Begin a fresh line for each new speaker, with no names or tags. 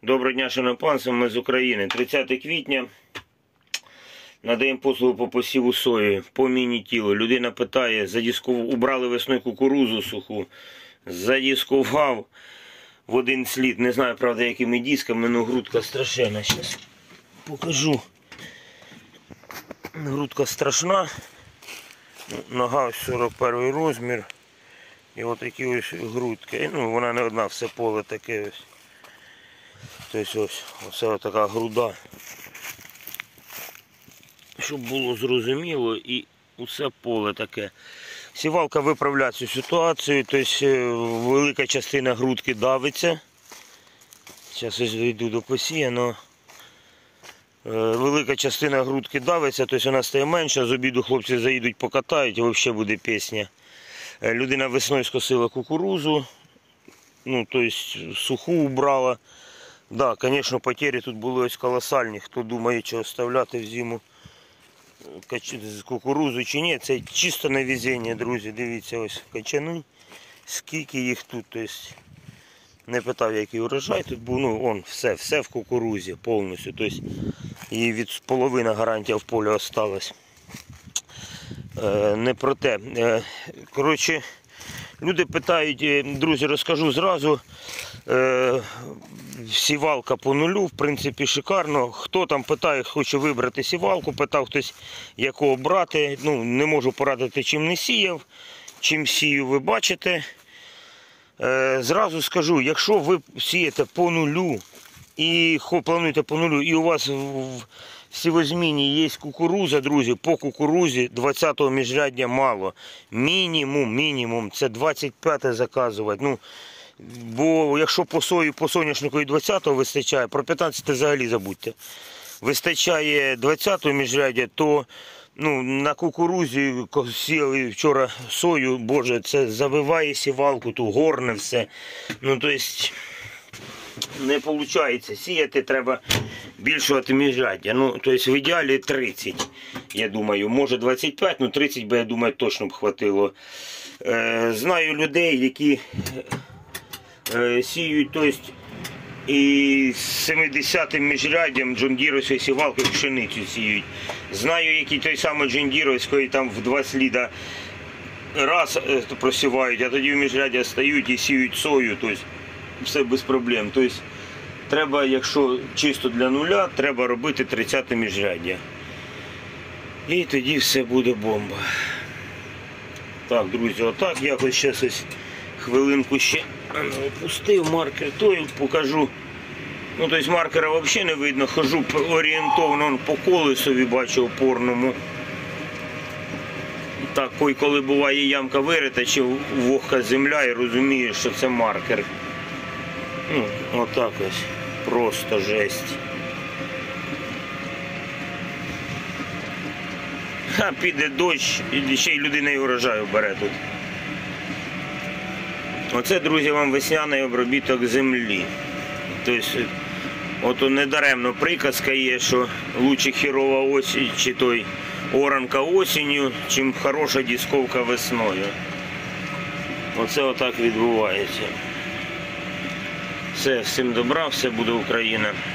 Доброго дня, шановне панство, ми з України. 30 квітня надаємо послугу по посіву сої, по міні-тілу. Людина питає, убрали весною кукурузу суху, задіскував в один слід. Не знаю, правда, якими дисками, але грудка страшенна. Зараз покажу. Грудка страшна. Нога ось 41 розмір. І ось такі ось грудки. Ну, вона не одна, все поле таке ось. Тобто ось така груда. Щоб було зрозуміло, і усе поле таке. Сівалка виправляє цю ситуацію, тобто велика частина грудки давиться. Зараз ось дійду до посіяного. Велика частина грудки давиться, тобто вона стає менша, з обіду хлопці заїдуть покатають і взагалі буде пісня. Людина весною скосила кукурузу, ну, тобто суху убрала. Так, да, звісно, потери тут були ось колосальні. Хто думає, чи оставляти в зиму кукурузу чи ні, це чисто на везіння, друзі. Дивіться, ось качани, скільки їх тут. Тобто, не питав, який урожай тут був, ну, все в кукурузі повністю. Тобто, її від половина гарантія в полі осталась. Не про те. Коротше, люди питають, друзі, розкажу зразу. Сівалка по нулю, в принципі, шикарно. Хто там питає, хоче вибрати сівалку, питав хтось, якого брати. Ну, не можу порадити, чим не сіяв. Чим сію, ви бачите. Зразу скажу, якщо ви сієте по нулю і плануєте по нулю, і у вас в сівозміні є кукуруза, друзі, по кукурузі 20-го міжряддя мало. Мінімум, це 25-те заказувати. Ну, бо якщо по сої, по соняшнику і 20-го вистачає, про 15-те взагалі забудьте. Вистачає 20-го міжряддя, то ну, на кукурузі сіяли вчора сою, боже, це завиває сівалку, тут горне все. Ну, тобто, не виходить. Сіяти треба більшого міжряддя. Ну, тобто, в ідеалі 30, я думаю. Може 25, ну 30 би, я думаю, точно б хватило. Знаю людей, які сіють, тобто, і з 70-м міжряддям джондіровської сівалки пшеницю сіють. Знаю, які той самий джондіровської там в 2 сліда раз просівають, а тоді в міжряддя стають і сіють сою, тобто все без проблем. Тобто треба, якщо чисто для нуля, треба робити 30-те міжряддя. І тоді все буде бомба. Так, друзі, отак якось зараз ось хвилинку ще опустив маркер, то покажу. Ну, тобто маркера взагалі не видно, хожу орієнтовно по колесові, бачу опорному. Так, коли буває ямка вирита чи вогка земля, і розумієш, що це маркер. Ну, отак ось, просто жесть. А піде дощ, і ще й людина і урожаю бере тут. Оце, друзі, вам весняний обробіток землі. Тобто, ото недаремно приказка є, що лучше хірова осінь, чи той оранка осінню, чим хороша дисковка весною. Оце отак відбувається. Все, всім добра, все буде Україна.